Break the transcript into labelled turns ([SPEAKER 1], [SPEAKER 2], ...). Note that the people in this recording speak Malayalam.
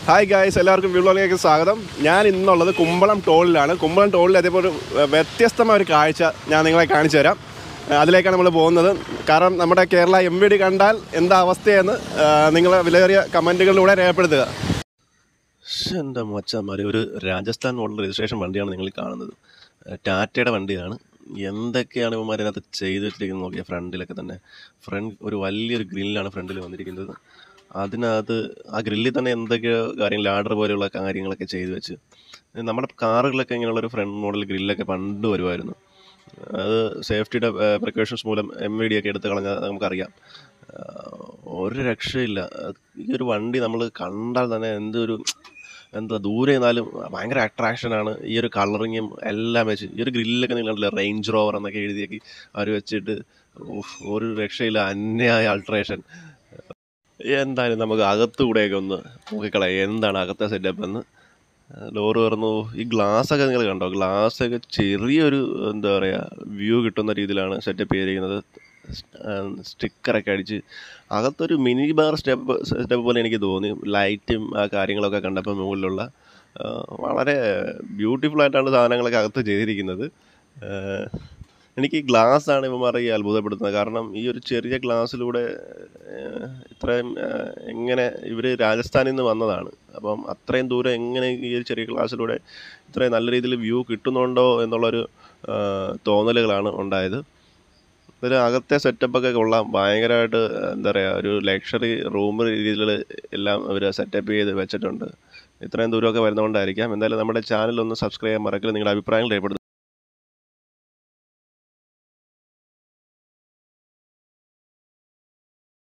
[SPEAKER 1] ഹായ് ഗായ്സ്, എല്ലാവർക്കും വ്യൂളിലേക്ക് സ്വാഗതം. ഞാൻ ഇന്നുള്ളത് കുമ്പളം ടോളിലാണ്. കുമ്പളം ടോളിൽ അതേപോലെ വ്യത്യസ്തമായ ഒരു കാഴ്ച ഞാൻ നിങ്ങളെ കാണിച്ചു തരാം. അതിലേക്കാണ് നമ്മൾ പോകുന്നത്. കാരണം നമ്മുടെ കേരള MVD കണ്ടാൽ എന്താ അവസ്ഥയെന്ന് നിങ്ങൾ വിലയേറിയ കമൻറ്റുകളിലൂടെ രേഖപ്പെടുത്തുക.
[SPEAKER 2] എൻ്റെ മച്ചാന്മാർ, ഒരു രാജസ്ഥാൻ മോഡൽ രജിസ്ട്രേഷൻ വണ്ടിയാണ് നിങ്ങൾ കാണുന്നത്. ടാറ്റയുടെ വണ്ടിയാണ്. എന്തൊക്കെയാണ് ഇവന്മാർ അതിനകത്ത് ചെയ്ത് വെച്ചിരിക്കുന്നത് നോക്കിയാൽ. ഫ്രണ്ടിലൊക്കെ തന്നെ ഒരു വലിയൊരു ഗ്രില്ലാണ് ഫ്രണ്ടിൽ വന്നിരിക്കുന്നത്. അതിനകത്ത് ആ ഗ്രില്ലിൽ തന്നെ എന്തൊക്കെയോ കാര്യങ്ങൾ, ലാഡർ പോലെയുള്ള കാര്യങ്ങളൊക്കെ ചെയ്ത് വെച്ച്. നമ്മുടെ കാറുകളിലൊക്കെ ഇങ്ങനെയുള്ളൊരു ഫ്രണ്ട് മോഡൽ ഗ്രില്ലൊക്കെ പണ്ട് വരുമായിരുന്നു. അത് സേഫ്റ്റിയുടെ പ്രിക്കോഷൻസ് മൂലം MVD ഒക്കെ എടുത്ത് കളഞ്ഞാൽ നമുക്കറിയാം. ഒരു രക്ഷയില്ല. ഈ ഒരു വണ്ടി നമ്മൾ കണ്ടാൽ തന്നെ എന്താ ദൂരെ നിന്നാലും ഭയങ്കര അട്രാക്ഷനാണ്. ഈ ഒരു കളറിങ്ങും എല്ലാം വെച്ച് ഈ ഒരു ഗ്രില്ലൊക്കെ നിങ്ങൾ കണ്ടില്ല, റേഞ്ച് റോവർ എന്നൊക്കെ എഴുതിയൊക്കെ അവർ വെച്ചിട്ട് ഒരു രക്ഷയില്ല. അന്യായ അൾട്രേഷൻ. എന്തായാലും നമുക്ക് അകത്തുകൂടെയൊക്കെ ഒന്ന് നോക്കിക്കളയാം എന്താണ് അകത്തെ സെറ്റപ്പ് എന്ന്. ഡോറ് തുറന്നു. ഈ ഗ്ലാസ്സൊക്കെ നിങ്ങൾ കണ്ടോ? ഗ്ലാസ്സൊക്കെ ചെറിയൊരു എന്താ പറയുക വ്യൂ കിട്ടുന്ന രീതിയിലാണ് സെറ്റപ്പ് ചെയ്തിരിക്കുന്നത്. സ്റ്റിക്കറൊക്കെ അടിച്ച് അകത്തൊരു മിനി ബാർ സ്റ്റെപ്പ് പോലെ എനിക്ക് തോന്നി. ലൈറ്റും ആ കാര്യങ്ങളൊക്കെ കണ്ടപ്പോൾ മുകളിലുള്ള വളരെ ബ്യൂട്ടിഫുൾ ആയിട്ടാണ് സാധനങ്ങളൊക്കെ അകത്ത് ചെയ്തിരിക്കുന്നത്. എനിക്ക് ഈ ഗ്ലാസ്സാണ് ഇവന്മാർ ഈ അത്ഭുതപ്പെടുത്തുന്നത്. കാരണം ഈ ഒരു ചെറിയ ഗ്ലാസ്സിലൂടെ ഇത്രയും എങ്ങനെ ഇവർ രാജസ്ഥാനിൽ നിന്ന് വന്നതാണ്. അപ്പം അത്രയും ദൂരം എങ്ങനെ ഈ ഒരു ചെറിയ ഗ്ലാസ്സിലൂടെ ഇത്രയും നല്ല രീതിയിൽ വ്യൂ കിട്ടുന്നുണ്ടോ എന്നുള്ളൊരു തോന്നലുകളാണ് ഉണ്ടായത്. ഇതിൽ അകത്തെ സെറ്റപ്പൊക്കെ കൊള്ളാം. ഭയങ്കരമായിട്ട് എന്താ പറയുക, ഒരു ലക്ഷറി റൂം രീതിയിൽ എല്ലാം അവർ സെറ്റപ്പ് ചെയ്ത് വെച്ചിട്ടുണ്ട്. ഇത്രയും ദൂരമൊക്കെ വരുന്നതുകൊണ്ടായിരിക്കാം. എന്തായാലും നമ്മുടെ ചാനൽ ഒന്ന് സബ്സ്ക്രൈബ് ചെയ്യാൻ മറക്കില്ല. നിങ്ങളുടെ അഭിപ്രായങ്ങൾ രേഖപ്പെടുത്തുക.